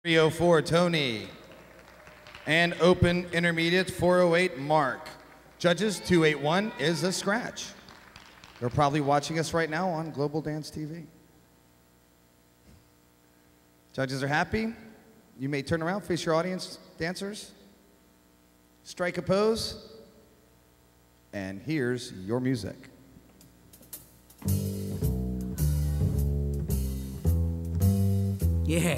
304, Tony. And open intermediate, 408, Mark. Judges, 281 is a scratch. They're probably watching us right now on Global Dance TV. Judges are happy. You may turn around, face your audience, dancers. Strike a pose. And here's your music. Yeah.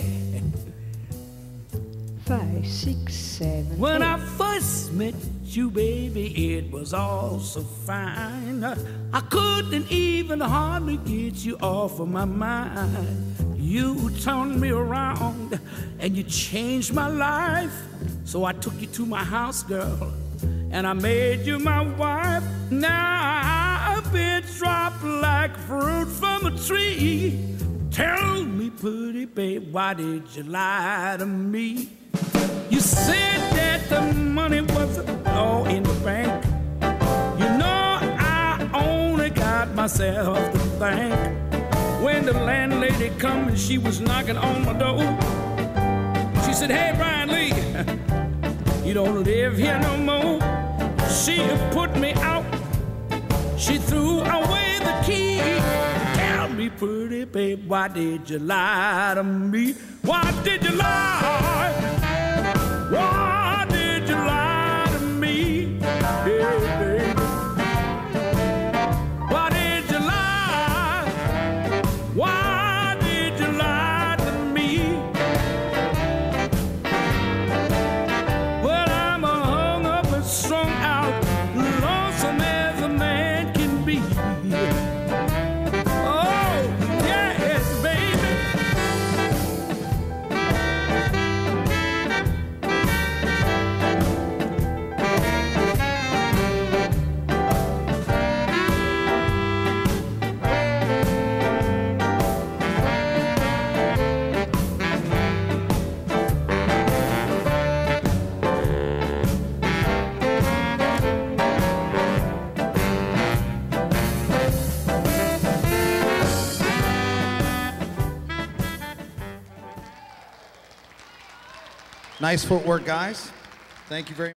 5, 6, 7. When 8. I first met you, baby, it was all so fine. I couldn't even hardly get you off of my mind. You turned me around and you changed my life. So I took you to my house, girl, and I made you my wife. Now I've been dropped like fruit from a tree. Tell me, pretty babe, why did you lie to me? You said that the money wasn't all in the bank. You know I only got myself to thank. When the landlady come and she was knocking on my door, she said, "Hey, Bryan Lee, you don't live here no more." She put me out. She threw away the key. Tell me, pretty babe, why did you lie to me? Why did you lie? Why did you lie to me? Hey, baby. Why did you lie? Why did you lie to me? Well, I'm hung up and strung out, lonesome as a man can be. Oh, yes, baby. Nice footwork, guys. Thank you very much.